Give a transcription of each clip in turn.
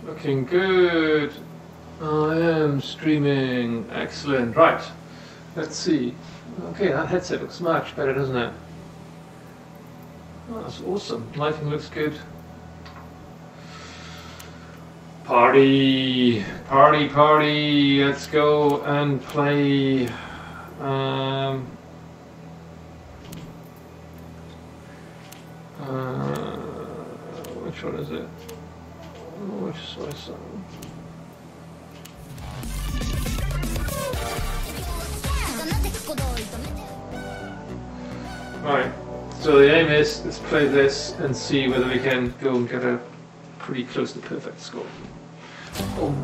Looking good. I am streaming. Excellent. Right. Let's see. Okay, that headset looks much better, doesn't it? Oh, that's awesome. Lighting looks good. Party! Party, party! Let's go and play. Which one is it? Which is my song? Right, so the aim is, let's play this and see whether we can go and get a pretty close to perfect score. Oh.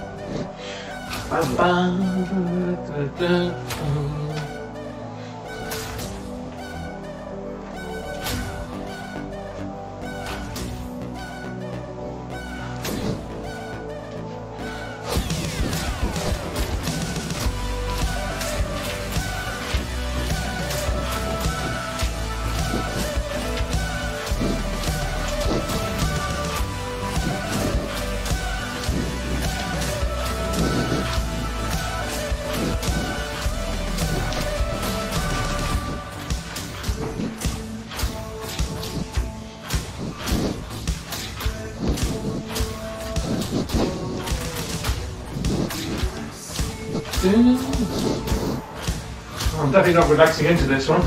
I'm definitely not relaxing into this one.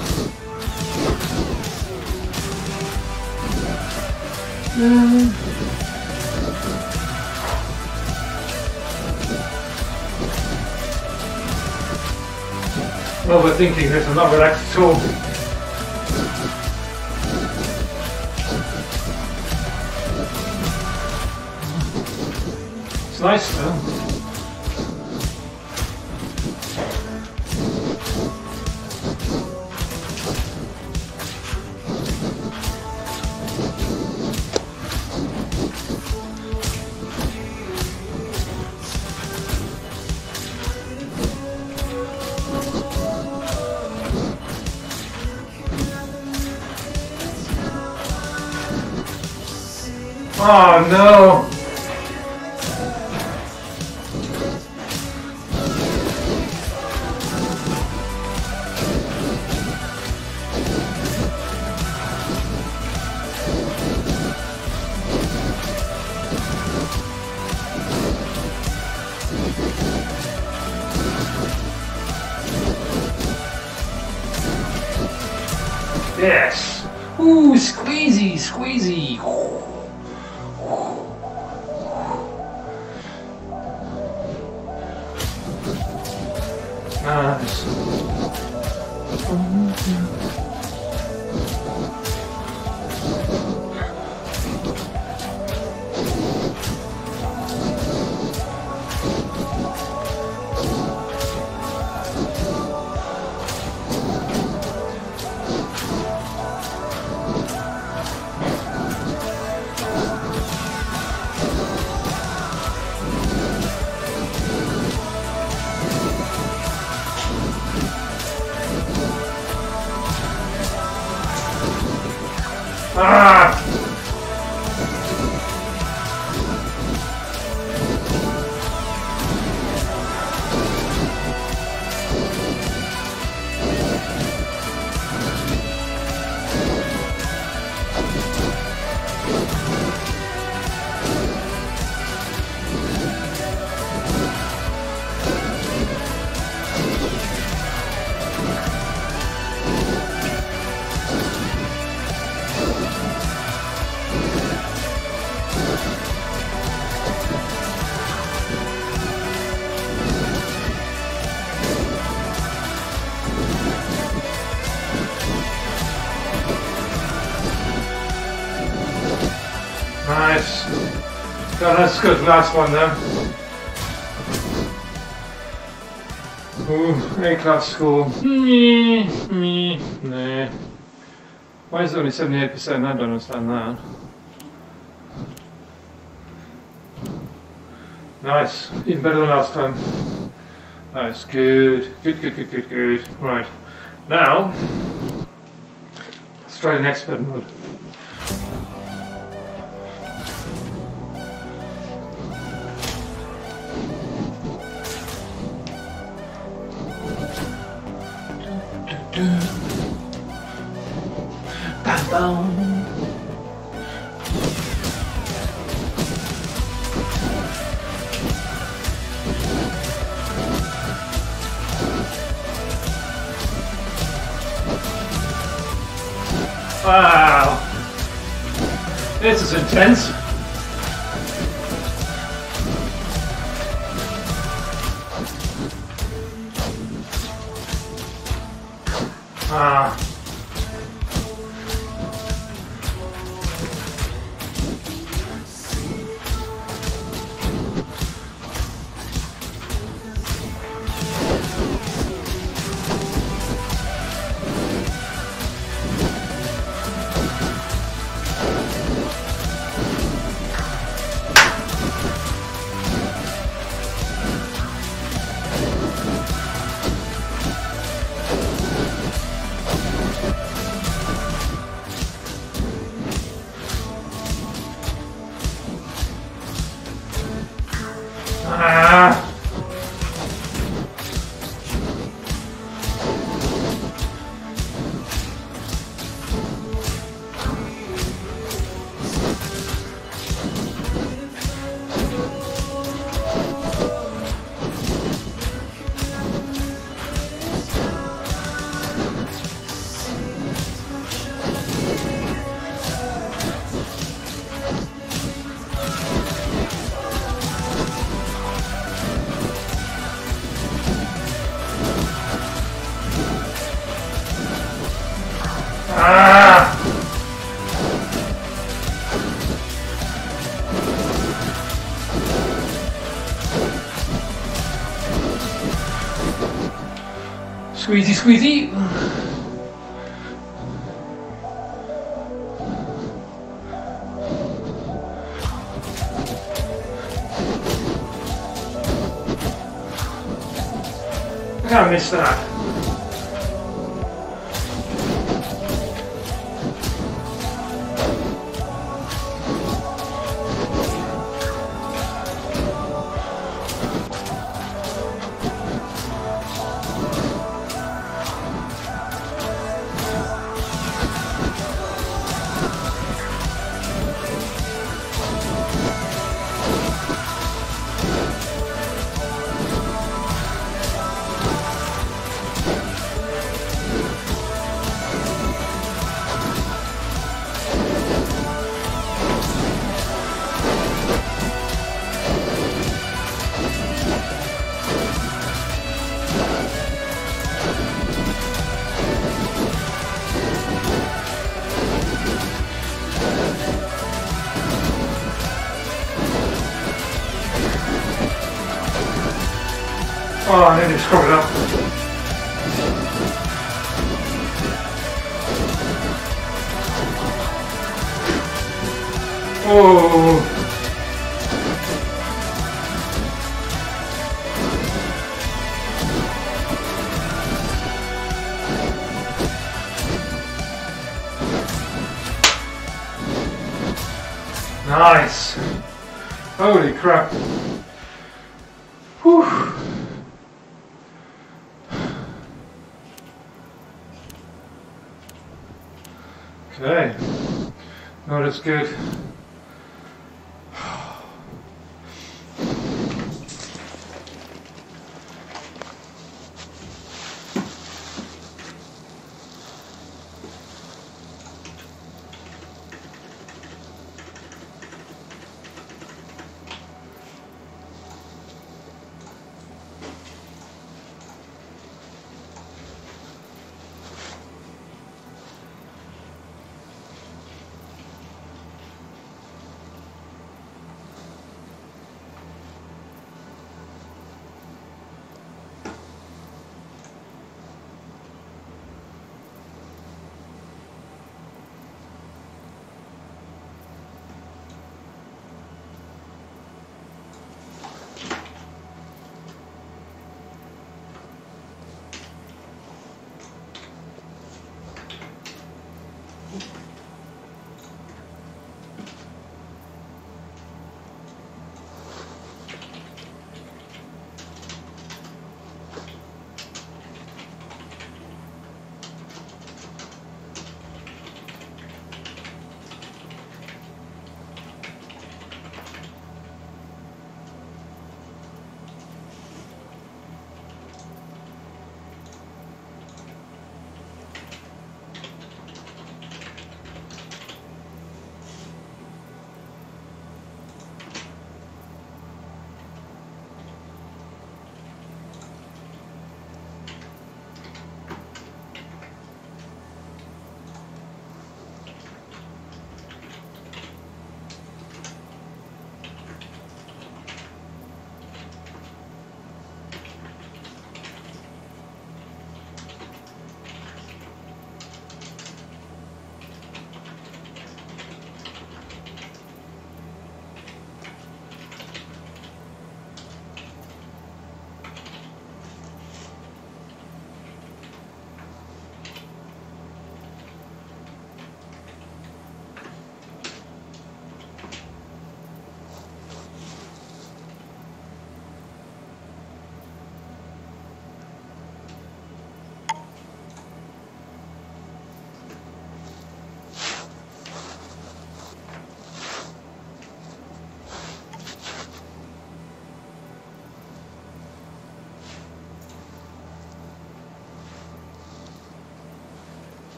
Overthinking this, I'm not relaxed at all. It's nice though. Oh no! Yes! Ooh, squeezy, squeezy! Nice. Ah! Nice. God, that's good. Last one then. Ooh, A-class score. Nah. Why is it only 78%? I don't understand that. Nice. Even better than last time. Nice. Good. Good. Right. Now, let's try an expert mode. down. Wow, this is intense. Ah. Squeezy, squeezy. I can't miss that. Oh, I nearly screwed it up. Oh. Nice. Holy crap. Whew. Okay, no, that's good.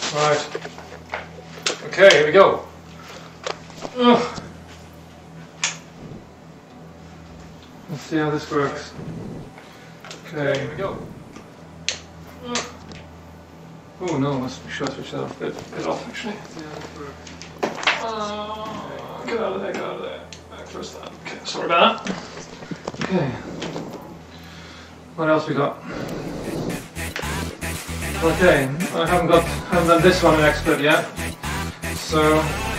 Right. Okay, here we go. Ugh. Let's see how this works. Okay, here we go. Oh no, let's be sure I switch that off. Bit off actually. Get out of there, get out of there. Back first time. Okay, sorry about that. Okay. What else we got? Okay, I haven't done this one in Expert yet. So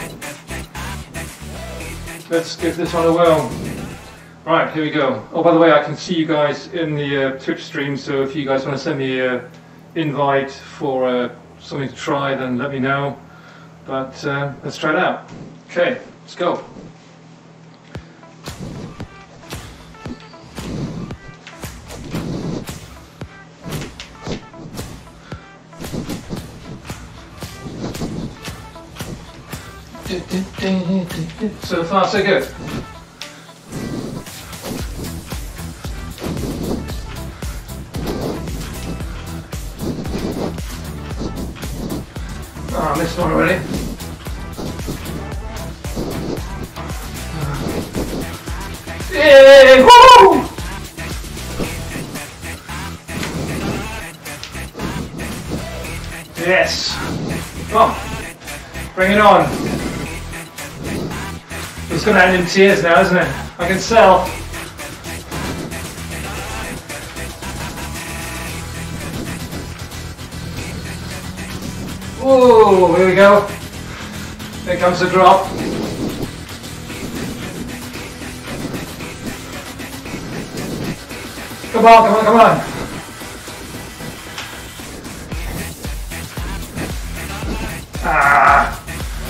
let's give this one a whirl. Right, here we go. Oh, by the way, I can see you guys in the Twitch stream, so if you guys want to send me an invite for something to try, then let me know. But let's try it out. Okay, let's go. So far, so good. Oh, I missed one already. Yay! Woo! Yes. Oh, bring it on. It's going to end in tears now, isn't it? I can sell. Oh, here we go. Here comes the drop. Come on, come on, come on. Ah.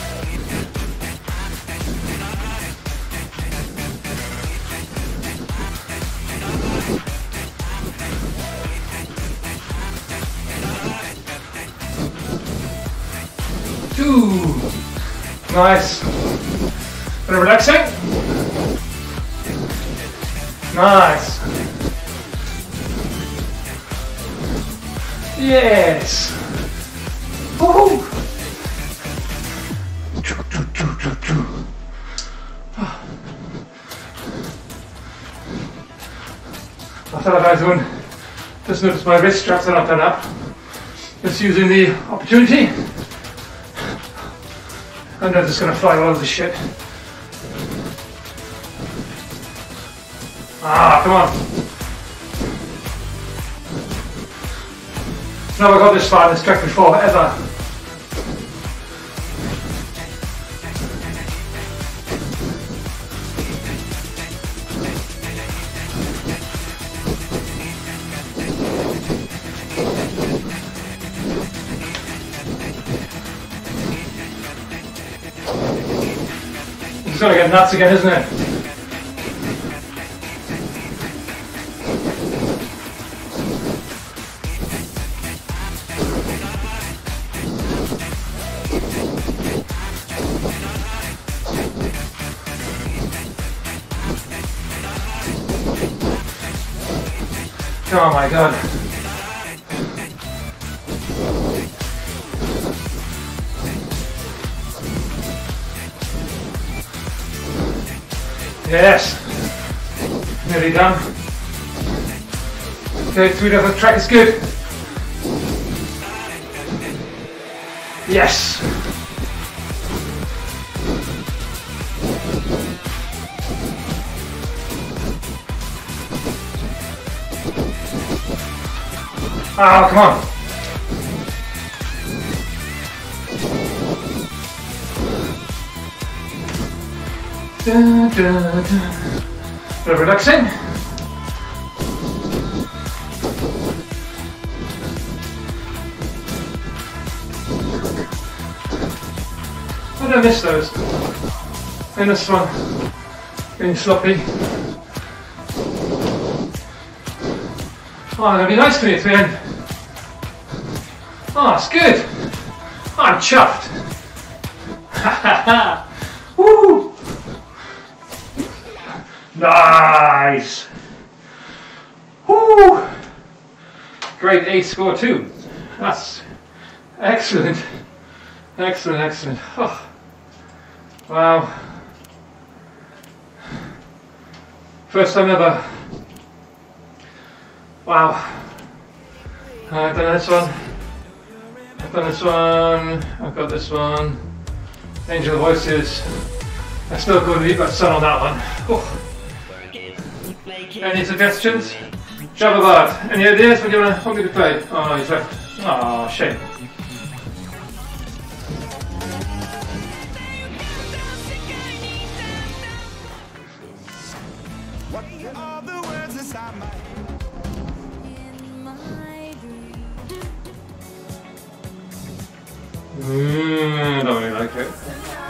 Nice. Bit of relaxing. Nice. Yes. Woohoo. I thought I was doing. Just noticed my wrist straps are not done up. Just using the opportunity. And I'm just going to fly all over the shit. Ah, come on. Never got this far in this track before, ever. It's going to get nuts again, isn't it? Oh my god. Yes. Nearly done. Okay, 3 left of the track is good. Yes. Ah, come on. Da, da, da. Bit of relaxing. How did I miss those? In this one, being sloppy. Oh, they're going to be nice to me at the end. Oh, it's good. I'm chuffed. Ha ha ha. Woo! Nice. Woo! Great A score too. That's excellent. Excellent, excellent. Oh. Wow. First time ever. Wow. I've done this one. I've done this one. I've got this one. Angel Voices. I still go to eat that sun on that one. Oh. Any suggestions? Jabba, any ideas what you want me to play? Oh no, he's left. Oh, shame. I don't really like it.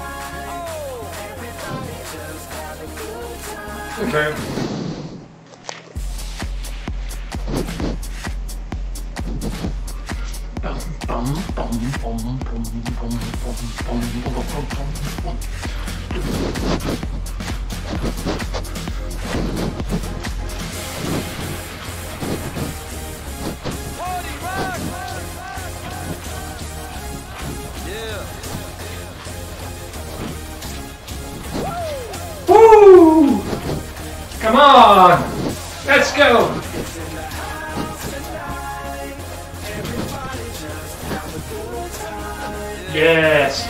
Okay. Woo! Come on! Let's go! Yes!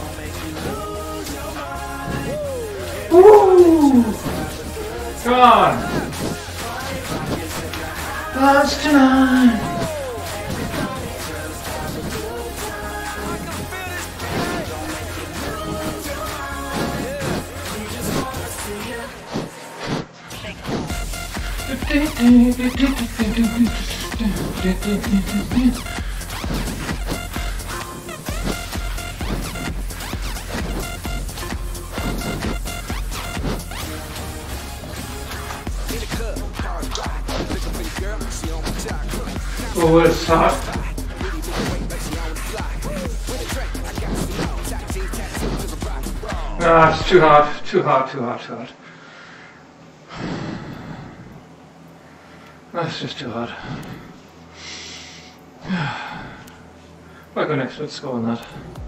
Woo! Come on! Dance tonight! Oh, it's hot. Ah, it's too hot, too hot, too hot, too hot. That's just too hot. I'll go next, let's go on that.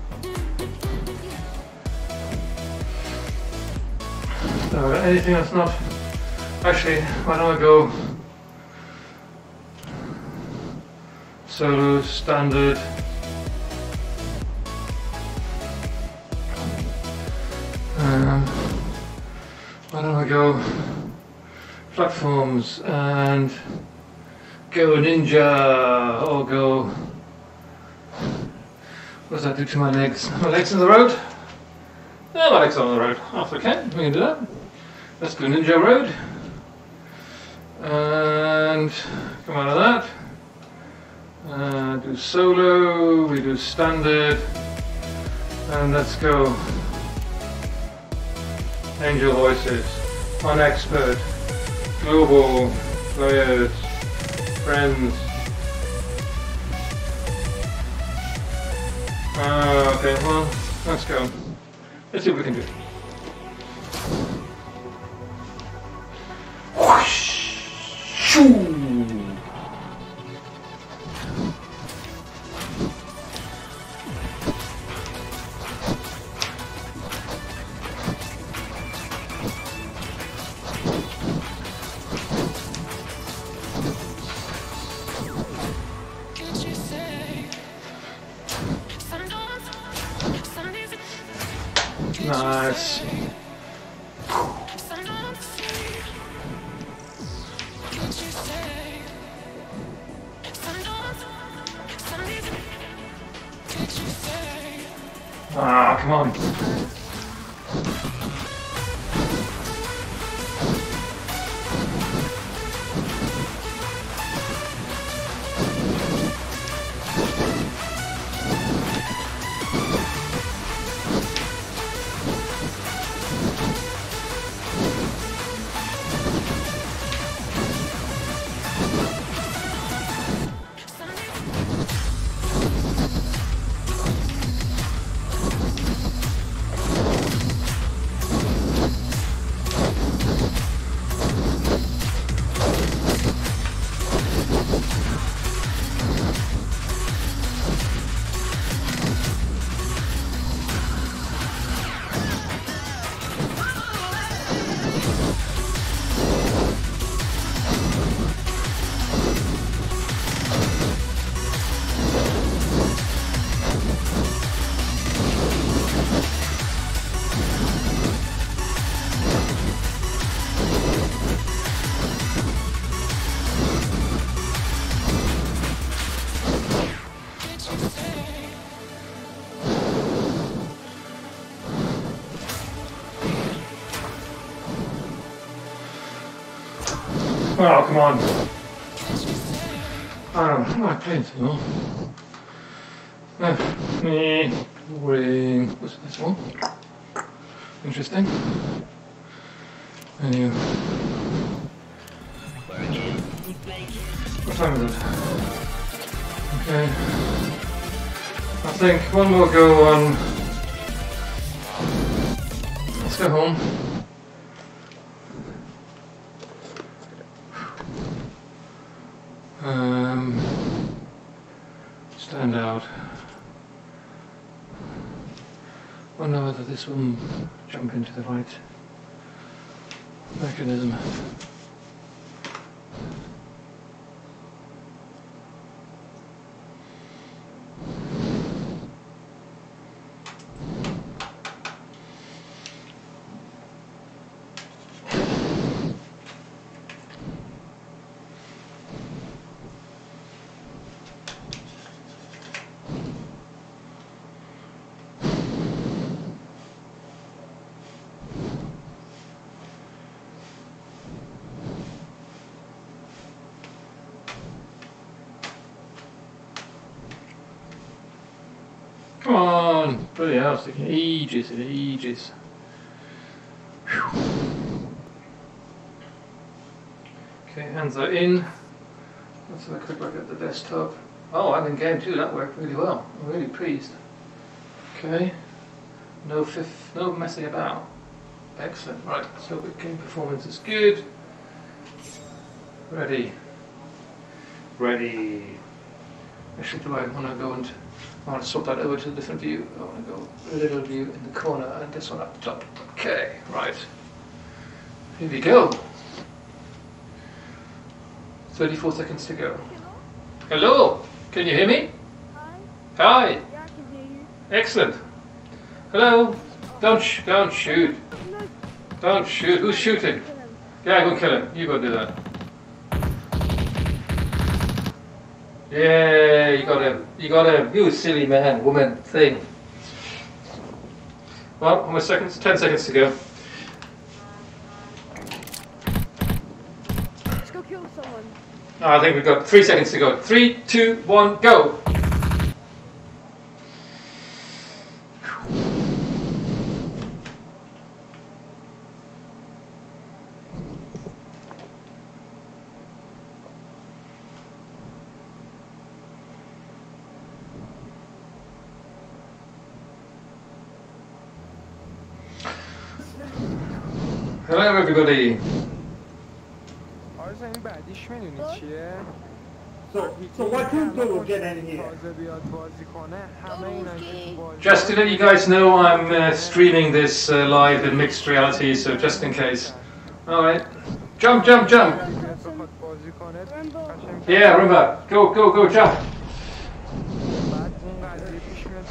Anything that's not... Actually, why don't I go... Solo, standard. Why don't I go platforms and go ninja or go... What does that do to my legs? My legs on the road? Yeah, my legs are on the road. After I can, we can do that. Let's go ninja road. And come out of that. Do solo, we do standard, and let's go. Angel Voices, on Expert, Global, Players, Friends. Okay, well, let's go. Let's see what we can do. Whoosh! Shoo! Nice. Ah, come on. Oh, come on. I'm not playing too long. Ring. What's this one? Interesting. And you. What time is it? Okay. I think one more go on. Let's go home. Standout. Wonder whether this will jump into the right mechanism. Come on! Bloody hell, it's taking ages and ages. Whew. Okay, hands are in. Let's have a quick look at the desktop. Oh, and in game too, that worked really well. I'm really pleased. Okay. No messing about. Excellent. Right, so the game performance is good. Ready. Ready. Actually, do I want to go and I want to swap that over to a different view. I want to go a little view in the corner and this one up the top. Okay, right. Here we go. 34 seconds to go. Hello? Can you hear me? Hi. Hi. Yeah, I can hear you. Excellent. Hello? Don't shoot. Don't shoot. Who's shooting? Yeah, go kill him. You go do that. Yeah, you got him. You got him. You silly man, woman, thing. Well, how much seconds? 10 seconds to go. Let's go kill someone. Oh, I think we've got 3 seconds to go. 3, 2, 1, go! Hello everybody. آرزو این بعدیش میدونی چیه؟ So what tool will get in here? تازه بیاد بازی کنه همه اینا که تو بازی Just to let you guys know, I'm streaming this live in Mixedreality, so just in case. Alright. Jump, jump, jump! بخواد بازی کنه قشنگ Yeah, remember. Go, go, go, jump! بعد اون قضیه پیش میاد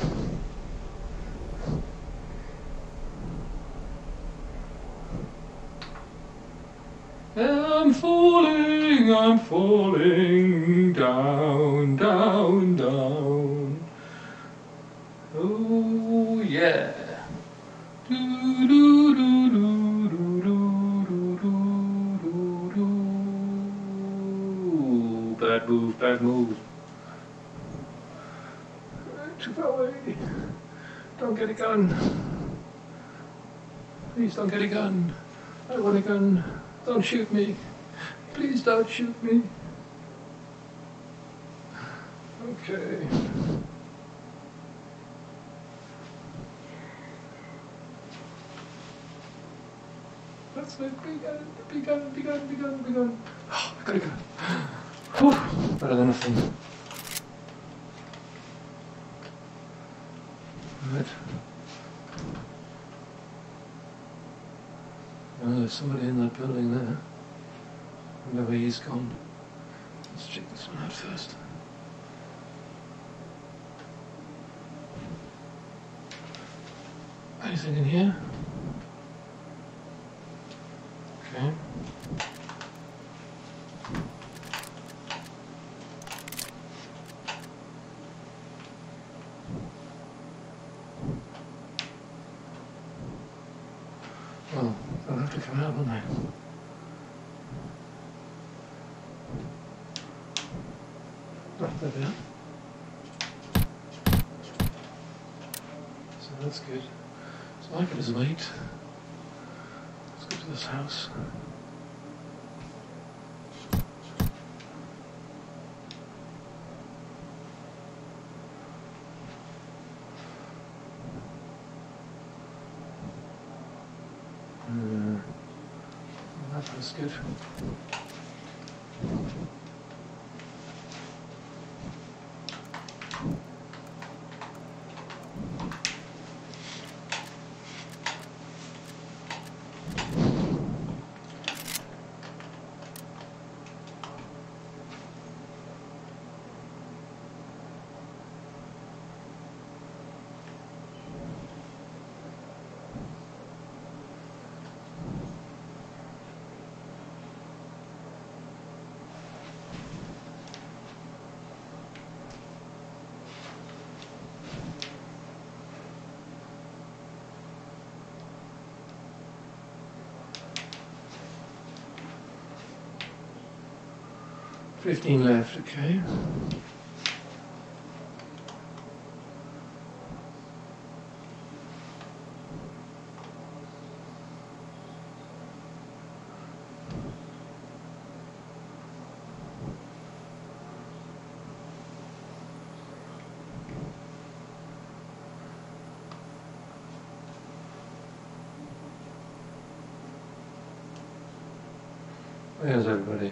I'm falling down, down, down. Oh yeah. Do, do, do, do, do, do, do, do, do. Bad move, bad move. Too far away. Don't get a gun. Please don't get a gun. I want a gun. Don't shoot me. Please don't shoot me. Okay. That's it. Be gun, be gun, be gun, be gun, be gun. Oh, I got a gun. Whew. Better than nothing. Right. Oh, there's somebody in that building there. I wonder where he's gone. Let's check this one out first. Anything in here? Okay. Well, they'll have to come out, won't they? Wrap that down. So that's good. So I can just wait. Let's go to this house. That's good. $15 left, okay. Where's everybody?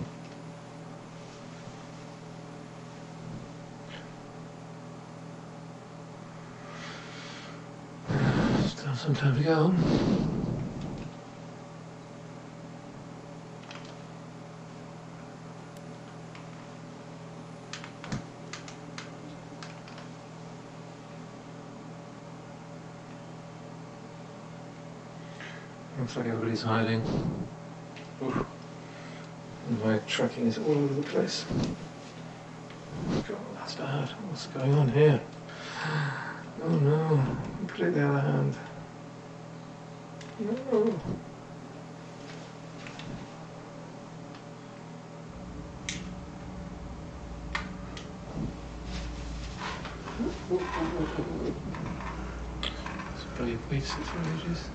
Still some time to go. Looks like everybody's hiding. Oof. My tracking is all over the place. God, that's bad. What's going on here? Oh no, completely out of hand. No. It's bloody wasted for ages.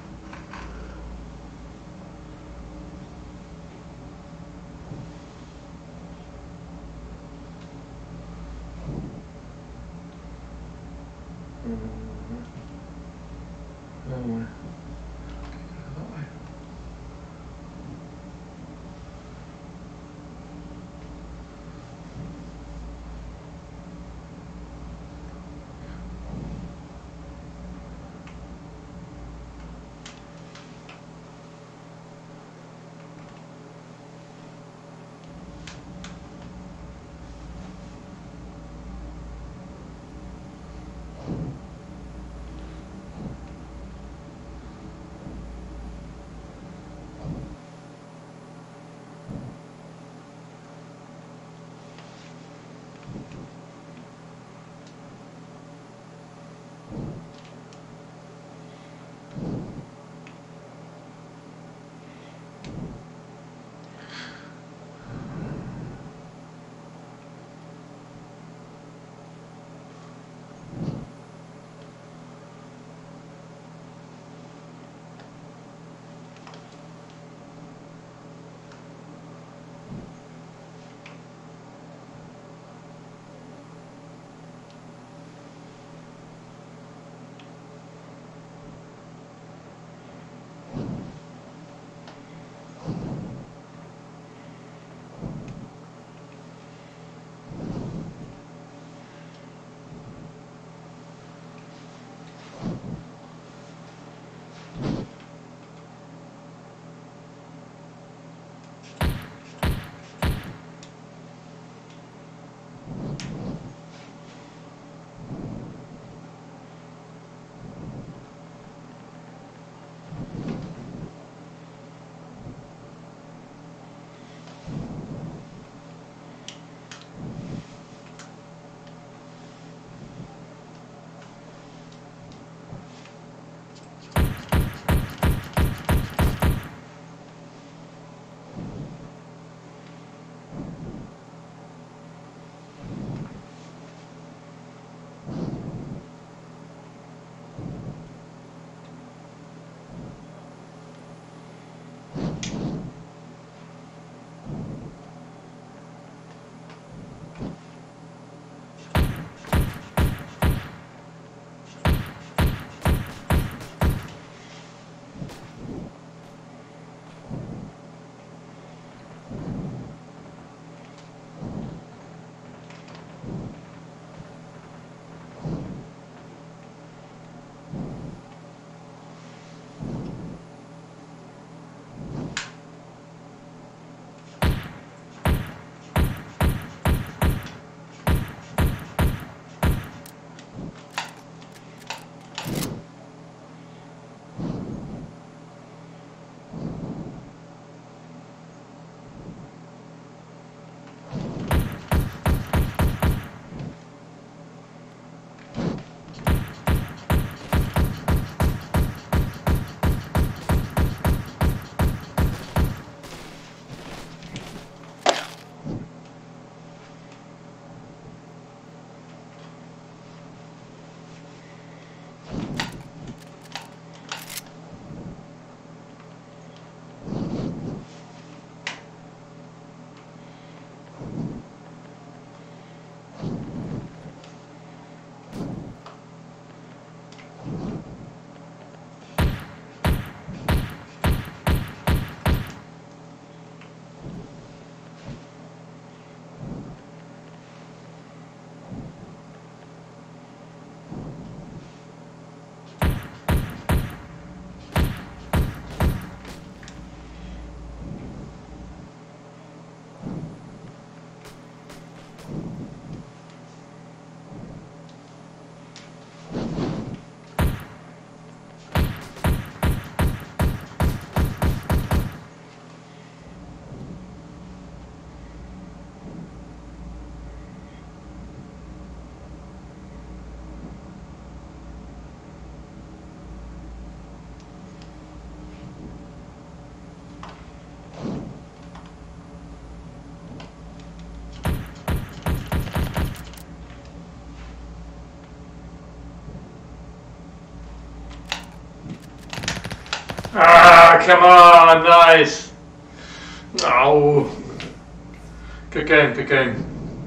come on, nice. Oh, good game, good game.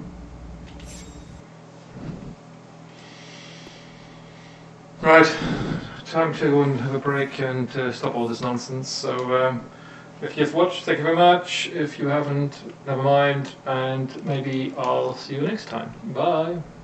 Right, time to go and have a break and stop all this nonsense. So, if you've watched, thank you very much. If you haven't, never mind, and maybe I'll see you next time. Bye.